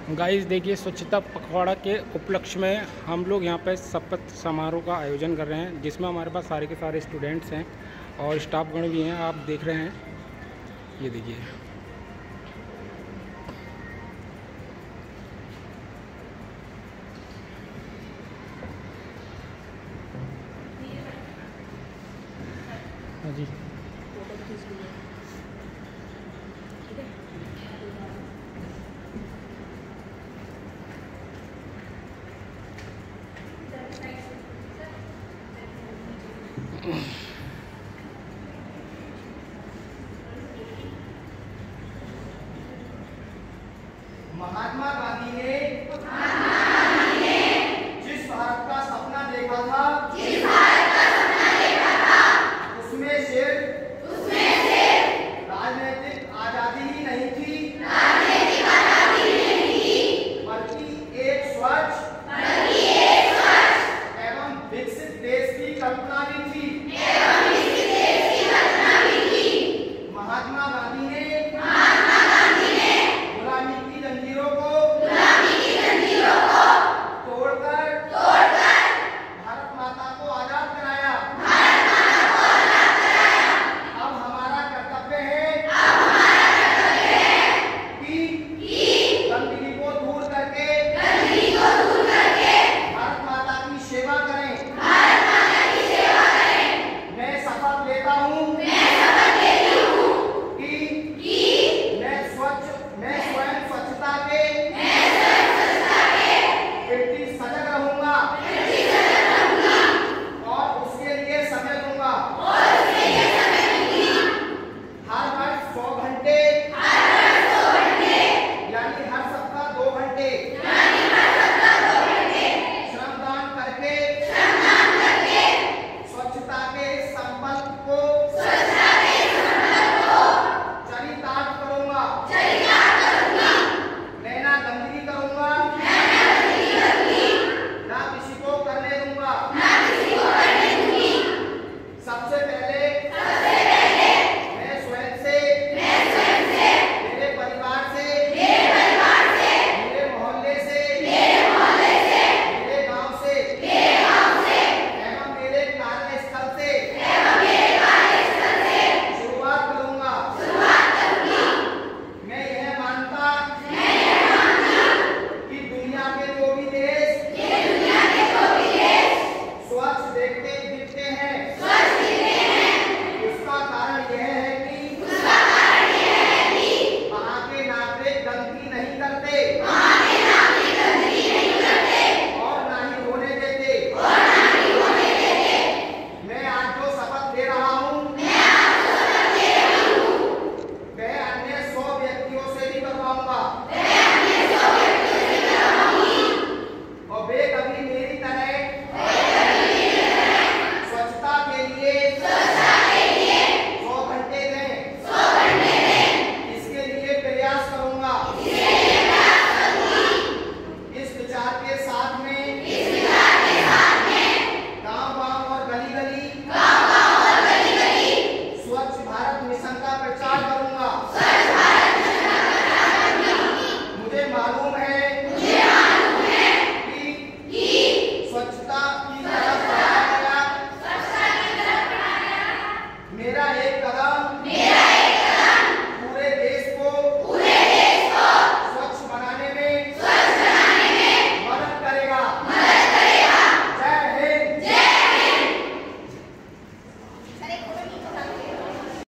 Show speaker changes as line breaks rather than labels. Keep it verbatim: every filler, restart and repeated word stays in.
Guys देखिए, स्वच्छता पखवाड़ा के उपलक्ष्य में हम लोग यहाँ पे शपथ समारोह का आयोजन कर रहे हैं, जिसमें हमारे पास सारे के सारे स्टूडेंट्स हैं और स्टाफगण भी हैं। आप देख रहे हैं, ये देखिए। हाँ जी,
महात्मा गांधी ने जिस भारत का सपना देखा था, जिस भारत का सपना देखा था उसमें सिर्फ उसमें सिर्फ राजनीतिक आजादी ही नहीं थी, राजनीतिक आजादी ही नहीं थी, बल्कि एक स्वच्छ बल्कि एक स्वच्छ एवं विकसित देश की कल्पना भी थी एवं विकसित देश की कल्पना भी थी। महात्मा गांधी ने महात्मा गांधी ने गुलामी की जंजीरों को गुलामी की जंजीरों को तोड़कर तोड़कर भारत माता को आजाद कराया भारत माता को आजाद कराया। अब हमारा कर्तव्य है अब हमारा कर्तव्य है कि कि गंदगी को दूर करके गंदगी को दूर करके भारत माता की सेवा करें भारत माता की सेवा करें। मैं शपथ लेता हूँ मैं शपथ लेती हूँ कि कि मैं स्वच्छ मैं स्वयं स्वच्छता के मैं स्वयं स्वच्छता के प्रति सजग रहूंगा प्रति सजग रहूंगा और उसके लिए समय दूंगा और उसके लिए समय दूंगी। हर वर्ष सौ घंटे हर वर्ष सौ घंटे यानी हर सप्ताह दो घंटे यानी हर सप्ताह दो घंटे श्रमदान करके श्रमदान करके स्वच्छता के संकल्प को स्वच्छता के संकल्प को चरितार्थ करूंगा चरितार्थ करूंगा। मैं ना गंदगी करूंगा मैं ना गंदगी करूंगी ना किसी को करने दूंगा ना किसी को करने दूंगी। सबसे पहले सबसे पहले मैं स्वयं से मैं स्वयं से मेरे परिवार से मेरे परिवार से मेरे मोहल्ले से मेरे मोहल्ले से मेरे गांव से मेरे गांव से एवं मेरे कार्यस्थल से एवं मेरे कार्यस्थल से शुरुआत करूंगा शुरुआत करूंगी। मैं यह मानता मैं यह मानता कि दुनिया के जो भी देश ये दुनिया के जो भी देश स्वच्छ देखते दिखते हैं स्वच्छ दिखते हैं उसका कारण यह है कि उसका कारण यह है कि वहाँ के नागरिक गंदगी नहीं करते वहाँ